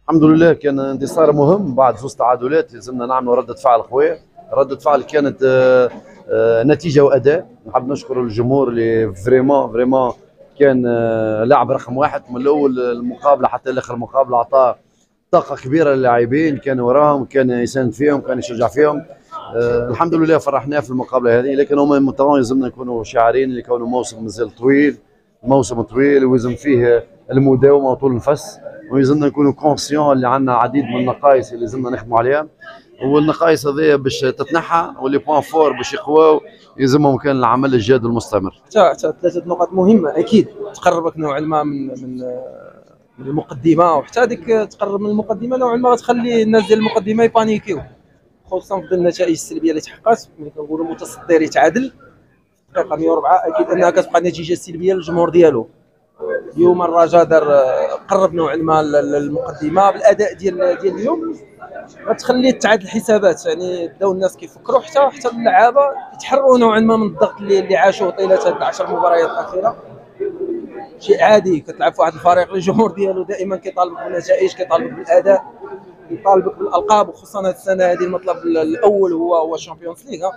الحمد لله كان انتصار مهم بعد زوج تعادلات لازمنا نعملوا ردة فعل قوية. ردة فعل كانت نتيجة وأداء. نحب نشكر الجمهور اللي فريمون كان لاعب رقم واحد من الأول المقابلة حتى آخر المقابلة، أعطاه طاقة كبيرة للاعبين، كان وراهم، كان يساند فيهم، كان يشجع فيهم. الحمد لله فرحناه في المقابلة هذه، لكن هما طبعا يلزمنا نكونوا شاعرين اللي كونه موسم مازال طويل، موسم طويل ويلزم فيه المداومة وطول النفس، ويلزمنا نكونوا كونسيون اللي عندنا عديد من النقائص اللي لازمنا نخدموا عليها، والنقائص هذه باش تتنحى واللي بوان فور باش يقواو يلزمهم كان العمل الجاد المستمر. حتى ثلاثه نقط مهمه اكيد تقربك نوعا ما من المقدمه، وحتى هذيك تقرب من المقدمه نوعا ما غتخلي الناس ديال المقدمه يبانيكيو، خصوصا في ظل النتائج السلبيه اللي تحققت. ملي كنقولوا متصدر يتعادل في الدقيقه 104 اكيد انها كتبقى نتيجه سلبيه للجمهور ديالو. اليوم الرجاء قرب نوعا ما المقدمه بالاداء ديال اليوم، غتخلي تعاد الحسابات، يعني بداو الناس كيفكروا حتى اللعابه يتحرروا نوعا ما من الضغط اللي عاشوه طيله هاد 10 مباريات الاخيره. شيء عادي، كتلعب في واحد الفريق الجمهور ديالو دائما كيطالبك بالنتائج، كيطالبك بالاداء، كيطالبك بالالقاب، وخصوصا هذه السنه هذه المطلب الاول هو الشامبيونز ليغ.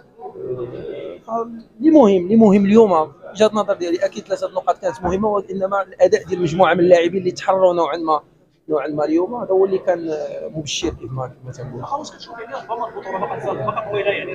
اللي مهم اليوم وجهه النظر ديالي اكيد ثلاثه نقاط كانت مهمه، وانما الاداء ديال مجموعه من اللاعبين اللي تحرروا نوعا ما اليوم هذا هو اللي كان مبشر كما تنقول. خلاص كتشوف يعني ربما البطوله بقى طويله يعني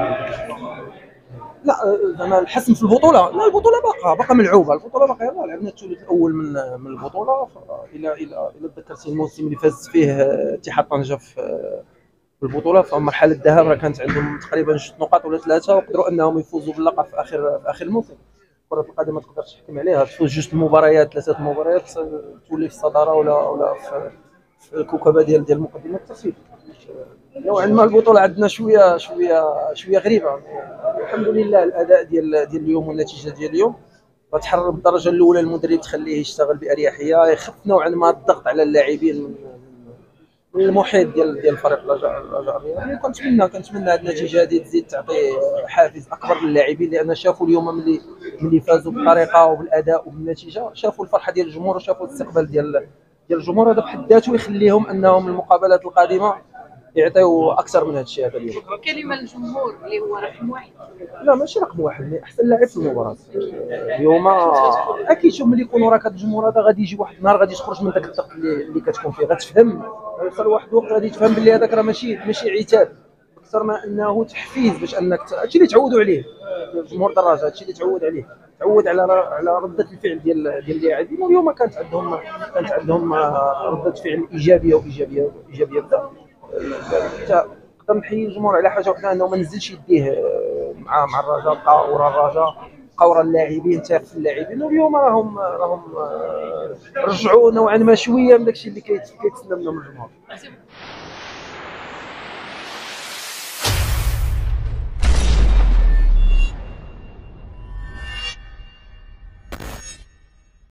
لا زعما الحسم في البطوله، لا البطوله باقا ملعوبه، البطوله باقا لعبنا الثلث الاول من البطوله. الى تذكرتي الموسم اللي فاز فيه اتحاد طنجه في البطوله، فمرحله الذهاب راه كانت عندهم تقريبا 6 نقاط ولا 3، وقدروا انهم يفوزوا باللقب في اخر الموسم. كرة القدم ما تقدرش تحكم عليها، تفوز 3 مباريات تولي في الصداره ولا في الكوكبه ديال المقدمه التصفيات. نوعا ما البطوله عندنا شويه غريبه. الحمد لله الاداء ديال اليوم والنتيجه ديال اليوم غتحرر بالدرجه الاولى المدرب، تخليه يشتغل باريحيه، يخف نوعا ما الضغط على اللاعبين من المحيط ديال فريق الرجاء الرياضي. كنتمنى هذه النتيجه هذه تزيد تعطي حافز اكبر للاعبين، لان شافوا اليوم ملي فازوا بالطريقه وبالاداء وبالنتيجه، شافوا الفرحه ديال الجمهور وشافوا الاستقبال ديال الجمهور. هذا بحد ذاته يخليهم انهم المقابلات القادمه يعطيو اكثر من هذا الشيء هذا اليوم. كلمه للجمهور اللي هو رقم واحد. لا ماشي رقم واحد، احسن لاعب في المباراه اليوم اكيد. شوف ملي يكون وراك هذا الجمهور هذا غادي يجي واحد النهار غادي تخرج من ذاك الضغط اللي كتكون فيه، غتفهم، غيوصل واحد الوقت غادي تفهم باللي هذاك راه ماشي عتاب، اكثر ما انه تحفيز باش انك هادشي اللي تعودوا عليه الجمهور الدراجه، هادشي اللي تعود عليه، تعود على رده الفعل ديال اللاعبين. واليوم كانت عندهم رده فعل ايجابيه بزاف. نقدر نحيي الجمهور على حاجه وحده، انه ما نزلش يديه مع الرجاء، بقى ورا الرجاء، بقى ورا اللاعبين، تاق في اللاعبين. واليوم راهم رجعوا نوعا ما شويه من داكشي اللي كيتسنى منهم الجمهور.